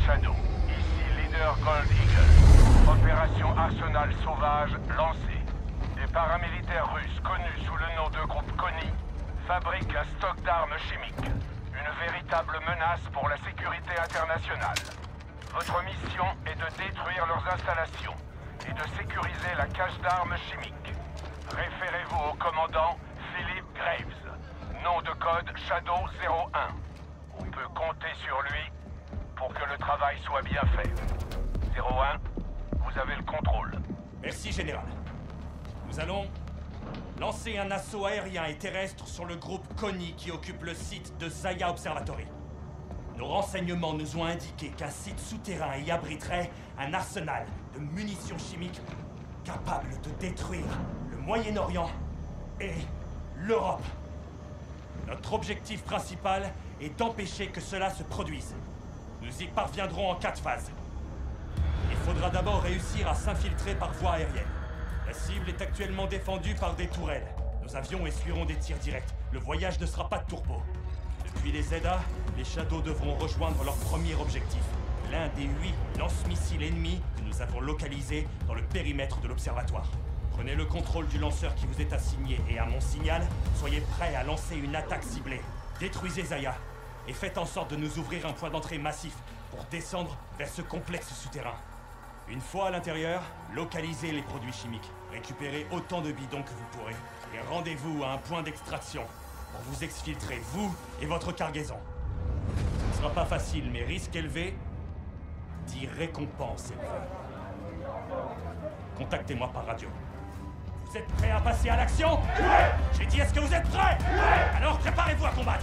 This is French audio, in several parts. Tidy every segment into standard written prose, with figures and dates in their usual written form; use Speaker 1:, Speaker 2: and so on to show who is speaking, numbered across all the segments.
Speaker 1: Shadow. Ici leader Gold Eagle. Opération Arsenal Sauvage lancée. Des paramilitaires russes connus sous le nom de groupe Konni fabriquent un stock d'armes chimiques. Une véritable menace pour la sécurité internationale. Votre mission est de détruire leurs installations et de sécuriser la cache d'armes chimiques. Référez-vous au commandant Philip Graves. Nom de code Shadow 01. On peut compter sur lui pour que le travail soit bien fait. 01, vous avez le contrôle.
Speaker 2: Merci, Général. Nous allons lancer un assaut aérien et terrestre sur le groupe Konni qui occupe le site de Zaya Observatory. Nos renseignements nous ont indiqué qu'un site souterrain y abriterait un arsenal de munitions chimiques capable de détruire le Moyen-Orient et l'Europe. Notre objectif principal est d'empêcher que cela se produise. Nous y parviendrons en 4 phases. Il faudra d'abord réussir à s'infiltrer par voie aérienne. La cible est actuellement défendue par des tourelles. Nos avions essuieront des tirs directs. Le voyage ne sera pas de tourpeau. Depuis les ZA, les Shadows devront rejoindre leur premier objectif. L'un des 8 lance-missiles ennemis que nous avons localisés dans le périmètre de l'observatoire. Prenez le contrôle du lanceur qui vous est assigné et à mon signal, soyez prêts à lancer une attaque ciblée. Détruisez Zaya et faites en sorte de nous ouvrir un point d'entrée massif pour descendre vers ce complexe souterrain. Une fois à l'intérieur, localisez les produits chimiques. Récupérez autant de bidons que vous pourrez. Et rendez-vous à un point d'extraction pour vous exfiltrer, vous et votre cargaison. Ce ne sera pas facile, mais risque élevé dit récompense élevée. Contactez-moi par radio. Vous êtes prêts à passer à l'action? Ouais. J'ai dit, est-ce que vous êtes prêts? Ouais. Alors préparez-vous à combattre.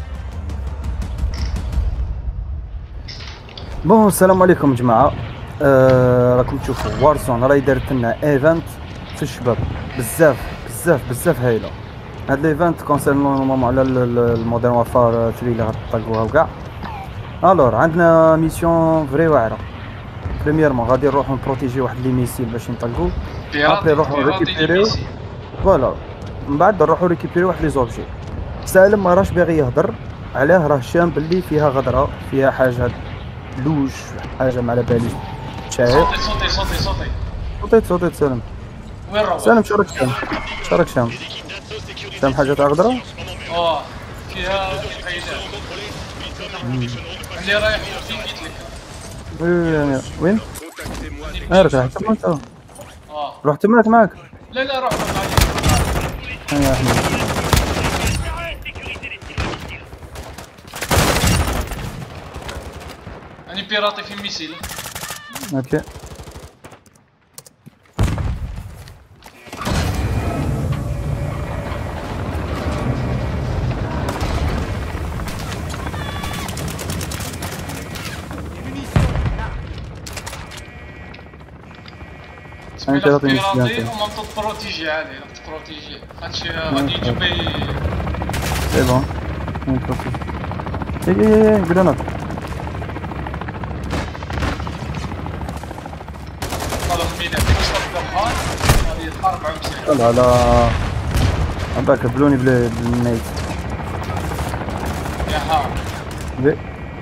Speaker 3: بون السلام عليكم جماعه. راكم تشوفوا وارزون راهي دارت لنا ايفنت في الشباب بزاف هايله. هاد الايفنت كونسيرن نورمالمون على المودرن وارفار 3 اللي غطلقوها وكاع. الور عندنا ميسيون فري واعره. بريميرمون غادي نروحو نبروتيجي واحد لي ميسيل باش نطلقو. ابري نروحو ريكيبيريو فوالا. من بعد نروحو ريكيبيريو واحد لي زوبجي. سالم ما راهش باغي يهضر علاه، راه شام بلي فيها غدره، فيها حاجه لوج، حاجه ما على باليش. شايف صوتيت سالم.
Speaker 4: وين روح؟
Speaker 3: سالم شارك شام حاجه تاع غدره.
Speaker 4: فيها فايده اللي رايح فين قلت لك.
Speaker 3: وين؟ ارجع حتى انت. رحت معك.
Speaker 4: لا روح معايا.
Speaker 3: يا احمد
Speaker 4: اني بيراطي في ميسيل.
Speaker 3: اوكي
Speaker 4: انت بيراطي وما تبروتيجي عادي، راك تبروتيجي هادشي غادي يجيب
Speaker 3: سي بون. اي جرانات. لا عندك بلوني بالنيت
Speaker 4: يا ها
Speaker 3: بي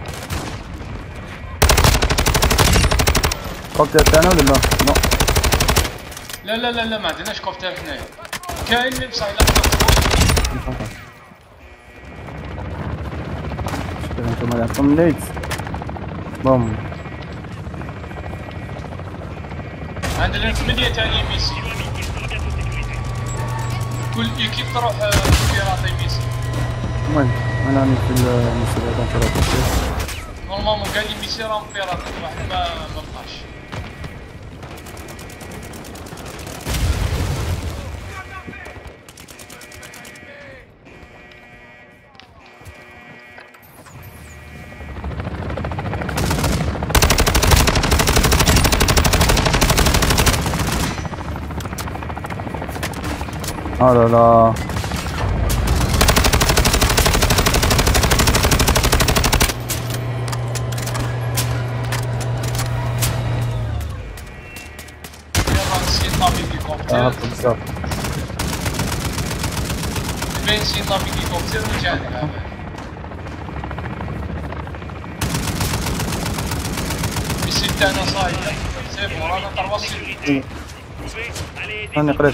Speaker 3: كوكتيل تاعنا ولا لا؟
Speaker 4: لا ما عندناش كوكتيل هنايا. كاين اللي بصح الا
Speaker 3: انتوما عندكم نيت بوم.
Speaker 4: عندنا 8 تاع لي ميسي. كل ايكيب تروح بيراطي ميسي.
Speaker 3: المهم انا راني في الميسي هذا نبيراطي.
Speaker 4: نورمالمون كاع لي ميسي راهم بيراطي، واحد ما بقاش.
Speaker 3: لا بالضبط.
Speaker 4: بنزين طابق هليكوبتر وجانا. نسيت انا صايد سي بون رانا ترواصل
Speaker 3: راني قريب.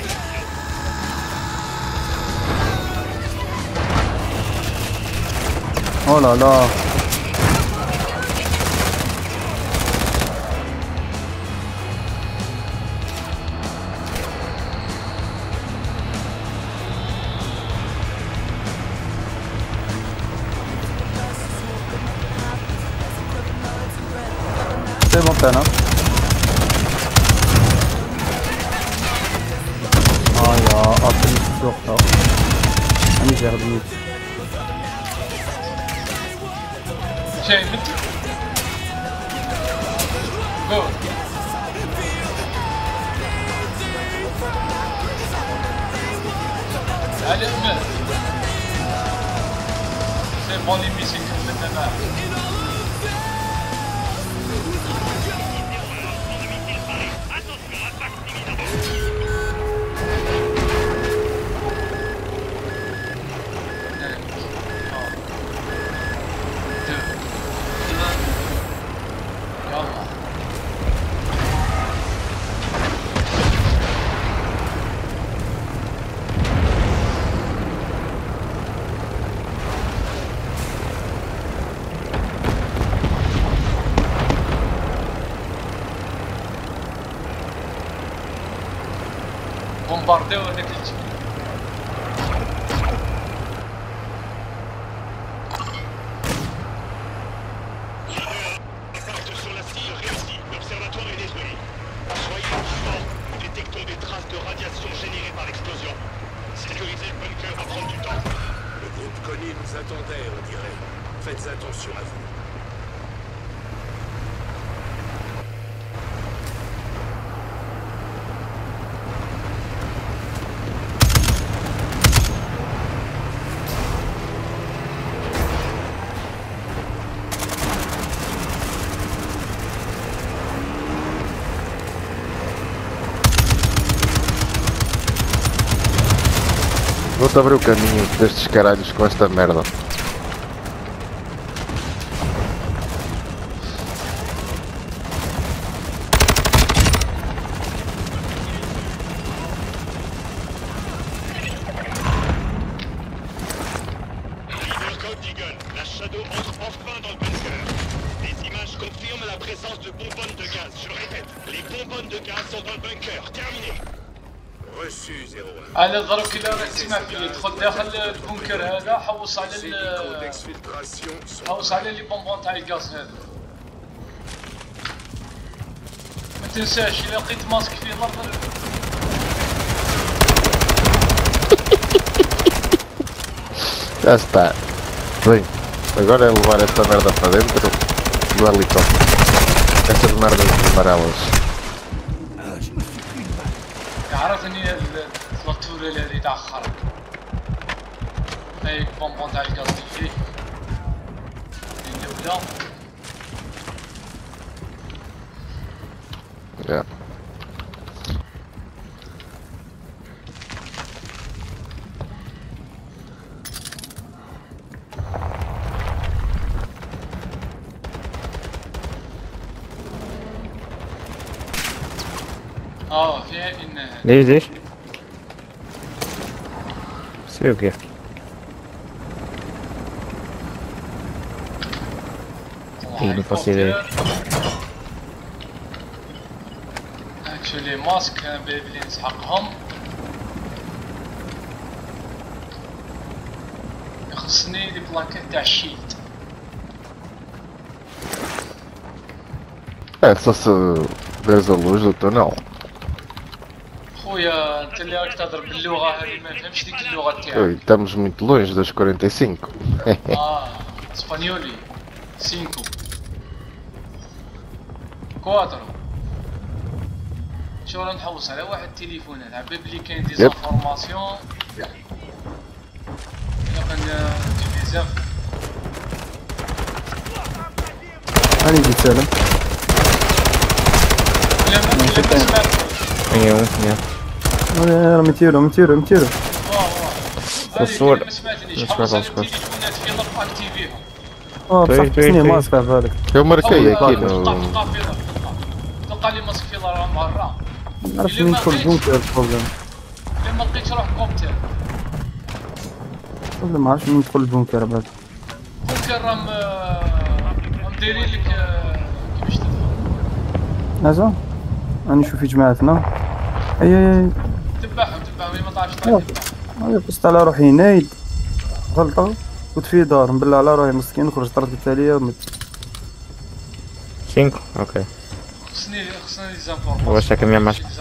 Speaker 3: او لا لا سي بون تاعنا. يا أطلع السوق أنا جاي بميت
Speaker 4: شايف جو على ما سي بون لي ميسي كملنا معاه بومبارديو هذاك الجبل
Speaker 5: sur la cible réussie, l'observatoire est détruit. Soyez vigilants, nous détectons des traces de radiation générées par l'explosion. Sécuriser le bunker va prendre du temps. Le groupe Connie nous attendait, on dirait. Faites attention à vous.
Speaker 6: Vou-te abrir o caminho destes caralhos com esta merda.
Speaker 5: Leader Code Eagle, la Shadow entre enfin dans le bunker. Les images confirment la présence de bonbonnes de gaz. Je répète, les bonbonnes de gaz sont dans le bunker. Terminé. Reçu 01.
Speaker 4: انا ضرب كي راك تسمع فيه يدخل داخل البونكر هذا حوص على حوص على لي بونبون تاع الغاز هذا ما تنساش الا لقيت ماسك فيه الارض
Speaker 6: Já está. Bem, agora é levar esta merda para dentro do helicóptero. Essas merdas amarelas.
Speaker 4: عرفني الفاتورة اللي تاخر هاي بونبون تاع الغاز اللي فيه الأولى
Speaker 6: Yeah.
Speaker 4: فيها إن
Speaker 7: ليش؟ سوي كيف؟ ايه الفصيلة
Speaker 4: اكشولي ماسك كان بلي نسحقهم يخصني لي بلاكات تاع الشيلد
Speaker 6: É, só se vês a luz do túnel.
Speaker 4: خويا انت اللي راك تهضر باللغة هذه ما فهمش ديك اللغة تاعك
Speaker 6: Oi, estamos muito longe das 45.
Speaker 4: اسبانيولي 5 4 شو راه نحوس على واحد التليفونات عبي بلي كاين دي زانفورماسيون الا كان في بزاف
Speaker 3: هاني جيت سالم.
Speaker 4: لا ما سمعت
Speaker 7: ايوه
Speaker 3: متيرو
Speaker 7: الصور
Speaker 4: ما سمعتنيش
Speaker 7: ما
Speaker 4: حوس على
Speaker 7: سمعتهاش كويس.
Speaker 4: التليفونات في ضرب اكتيفيهم
Speaker 3: بصح خصني ماسك على بالك.
Speaker 6: هما ركاية كاين.
Speaker 4: تلقى لي ماسك فيلا راه مهرة.
Speaker 3: ما نعرفش منين ندخل البونكر البروبليم.
Speaker 4: إلا ما لقيتش روح كوبتر.
Speaker 3: ولا ما عرفتش منين ندخل البونكر بعد.
Speaker 4: كوبتر راهم مديرين لك كيفاش تدخل.
Speaker 3: هذا راني نشوف في جماعتنا. اي
Speaker 4: تبعهم ما طاعش طايح.
Speaker 3: قصت على روحي نايد غلطة كنت في دار نبلع على روحي مسكين خرجت طرد التالية.
Speaker 7: 5. اوكي.
Speaker 4: خصني لي زانفورماسيون.
Speaker 7: واش راكم يا ماشي.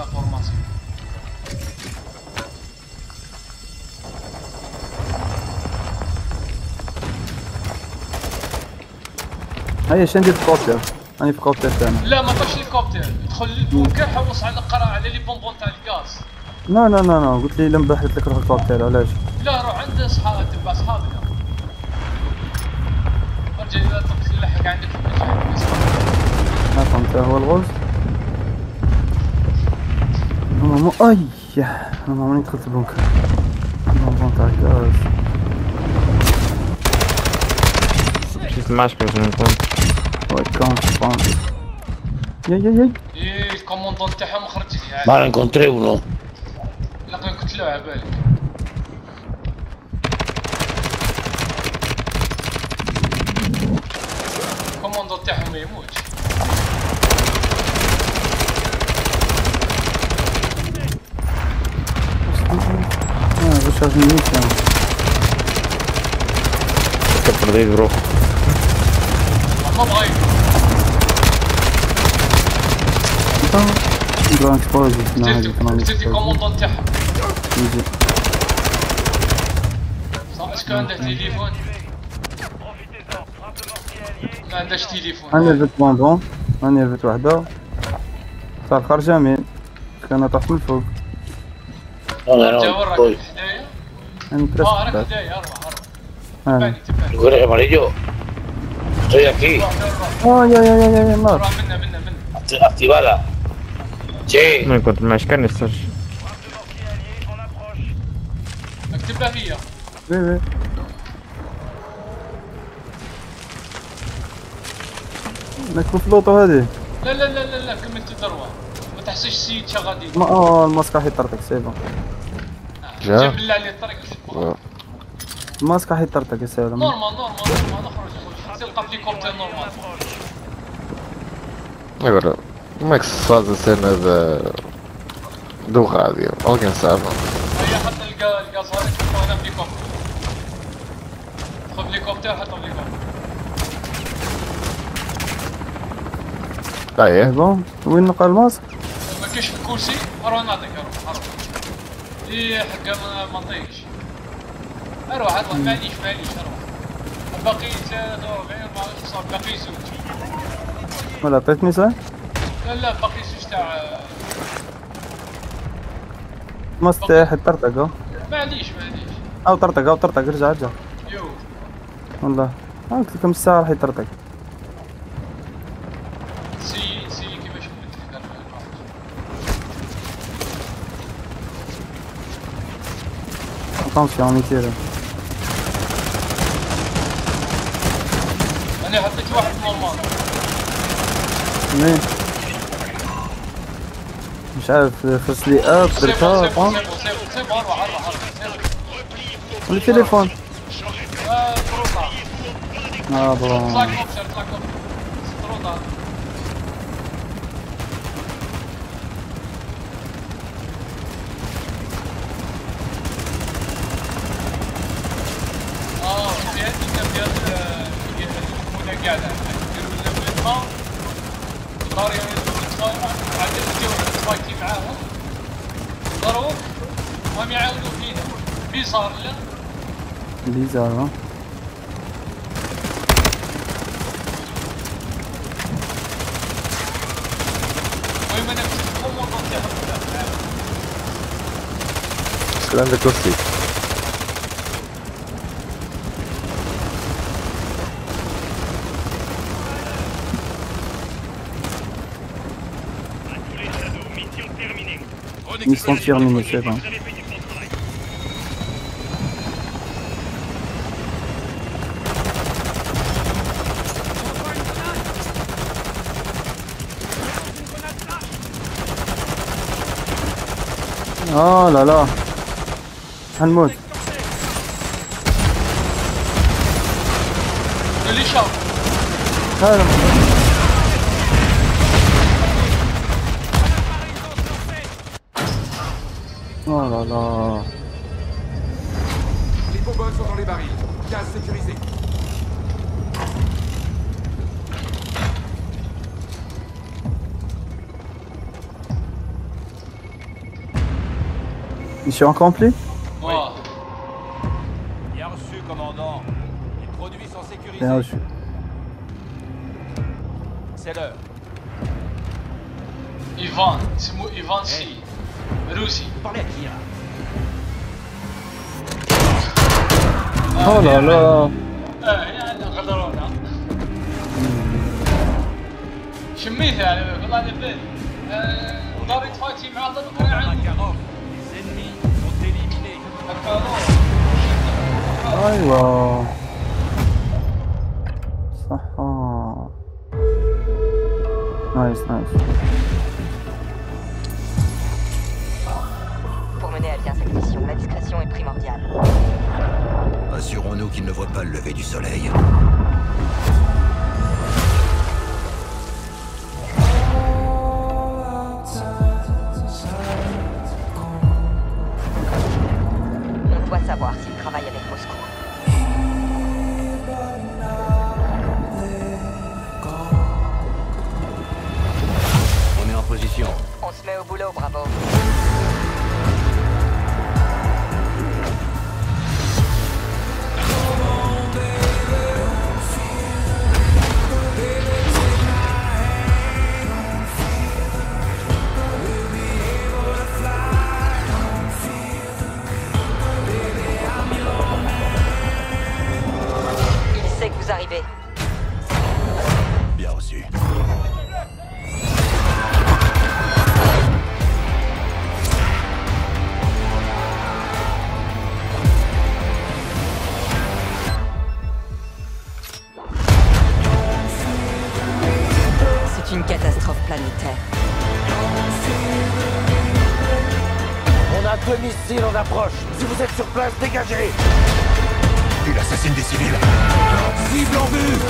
Speaker 3: هيا شندي في كوبتر. راني في كوبتر ثاني.
Speaker 4: لا ما طاش الكوبتر، دخل للبونكر حوص على على لي بونبون تاع الغاز.
Speaker 3: لا قلت لي لم بحثت لك روح الكوبتر علاش؟
Speaker 4: لا روح عند صحابك تبع صحابنا. ارجع اذا تلحق عندك
Speaker 3: ما فهمت هو الغوز. ماما اي انا ماني دخلت البنكر. البونبون تاع الغاز.
Speaker 7: شفت معاش باش نكون.
Speaker 3: وكان سبان. يا
Speaker 4: ايه الكوموندون تاعهم خرج لي.
Speaker 5: ما انكونتريو.
Speaker 4: لا نقتلوه على بالك. الكوموندون تاعهم ما يموتش.
Speaker 3: باش نموت انا.
Speaker 7: كبر ديك روح.
Speaker 4: ما بغيت.
Speaker 3: جراند اكسبوجر
Speaker 4: قتلت الكوموندون تاعهم.
Speaker 3: يجي
Speaker 4: صح اسكو عنده تليفون؟ ما عندهاش تليفون.
Speaker 3: انا رفت بونبون. انا رفت وحده صار خرجه مين كان طاح من الفوق.
Speaker 4: جا وين راك حدايا؟
Speaker 3: انا
Speaker 4: راك
Speaker 3: ترست
Speaker 4: حدايا اروح
Speaker 3: انا
Speaker 5: Lugar amarillo. Estoy aquí.
Speaker 3: يا نار.
Speaker 4: روح منا
Speaker 5: Activada. Sí.
Speaker 7: ما كنت معاش كان يسترج.
Speaker 4: اكتبها هي.
Speaker 3: وي ناكلو في لوطو هادي.
Speaker 4: لا كملت الدروه. ما تحسش سيد غادي.
Speaker 3: الماسك راح يطرطق سيبا.
Speaker 6: جا.
Speaker 4: جاب بالله عليه الطريق.
Speaker 3: الماسك راح يطرطق يا سلام.
Speaker 4: نورمال نخرج تلقى هليكوبتر نورمال.
Speaker 6: Agora, como é que se faz a cena do rádio? Alguém sabe?
Speaker 4: هي حتى الغاز هذا تلقى هنا هليكوبتر. خذ هليكوبتر حتى هليكوبتر.
Speaker 6: É?
Speaker 3: بون وين نلقى الماسك؟
Speaker 4: ما كاينش في الكرسي اروح نعطيك اروح. ايه حق ما نطيقش. اروح معليش اروح. باقي 43 صار باقي زوج.
Speaker 3: ولا عطيتني صح؟
Speaker 4: لا باقي زوج تاع
Speaker 3: الماسك تاعي حيطرطق.
Speaker 4: معليش
Speaker 3: او طرطق رجع
Speaker 4: يو
Speaker 3: والله قلت لكم الساعة راح يطرطق.
Speaker 4: سي كيفاش قلت لك
Speaker 3: اتونسيون يطير.
Speaker 4: انا حطيت واحد نورمال.
Speaker 3: وين؟ مش عارف خص لي اب درتها فهم؟
Speaker 4: سيب اروح
Speaker 3: التليفون.
Speaker 4: تروطا
Speaker 3: بون
Speaker 4: طلع كوبتر تروطا. في عندي المدة قاعدة يديروا لنا صار عندنا الجو فايتي معاهم ضروك وهم يعاودوا فينا بيصار لا
Speaker 3: بيزار.
Speaker 4: المهم انا كنت الكوموندون تاعهم.
Speaker 6: Se عندك كرسي.
Speaker 3: Mission terminée, c'est bon. اه لا لا حنموت.
Speaker 4: اللي شاف
Speaker 3: هذا oh là là.
Speaker 8: Les bonbonnes sont dans les barils. Gaz sécurisé.
Speaker 3: Mission accomplie.
Speaker 4: واه
Speaker 2: Bien reçu, commandant. Les produits sont sécurisés.
Speaker 3: Bien reçu.
Speaker 2: C'est l'heure.
Speaker 4: ايفان اسمه ايفان سي روسي.
Speaker 2: Parlez à qui là?
Speaker 3: Oh là là.
Speaker 4: يعني غدرونا. شميتها على بالك والله على بالي. ضاري تفاتي مع ضرب
Speaker 2: Makarov, les ennemis sont éliminés.
Speaker 3: ايوه صح. نايس نايس.
Speaker 9: Pour mener à bien cette mission, la discrétion est primordiale.
Speaker 10: Assurons-nous qu'il ne voit pas le lever du soleil.
Speaker 9: On doit savoir s'il travaille avec Moscou.
Speaker 10: On est en position.
Speaker 9: On se met au boulot, Bravo. Il sait que vous arrivez.
Speaker 10: Bien reçu.
Speaker 9: C'est une catastrophe planétaire.
Speaker 10: On a 2 missiles en approche. Si vous êtes sur place, dégagez. Il assassine des civils. Cible en vue.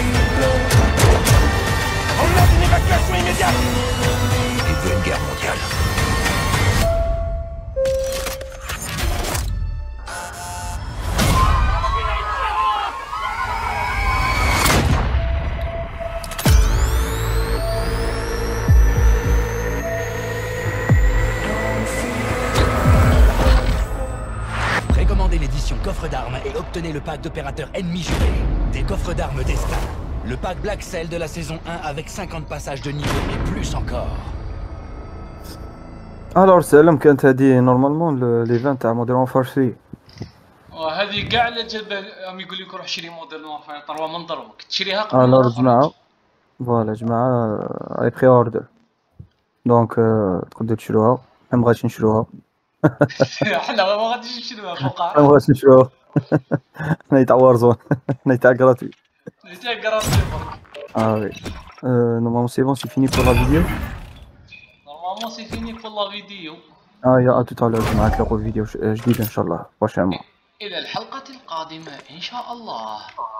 Speaker 10: On a une évacuation immédiate. Il veut une guerre mondiale.
Speaker 11: Précommandez l'édition coffre d'armes et obtenez le pack d'opérateurs ennemis jurés. Des coffres d'armes destin. Le pack Black Cell de la saison 1 avec 50 passages de niveau et plus encore.
Speaker 3: الور سلام. كانت هذه نورمالمون ليفان تاع موديل وارفير 3.
Speaker 4: وهذه كاع اللي جاب هم يقول لك روح شري موديل وارفير 3 من ضربك تشريها قبل ما
Speaker 3: الور
Speaker 4: تخرج.
Speaker 3: جماعة فوالا جماعة اي بري اوردر دونك تقدروا تشروها. ما بغيتش نشروها.
Speaker 4: حنا ما غاديش نشريوها فوقع.
Speaker 3: ما بغيتش نشروها. حنا تاع وارزون. حنا تاع غراتوي.
Speaker 4: تاع كراسي برك.
Speaker 3: وي. نورمالمون سي بون سي فيني بور لا فيديو.
Speaker 4: نورمالمون سي فيني بور لا فيديو.
Speaker 3: يا تو تالور جماعة تلاقوا فيديو جديد ان شاء الله بروشينمون.
Speaker 4: الى الحلقة القادمة ان شاء الله.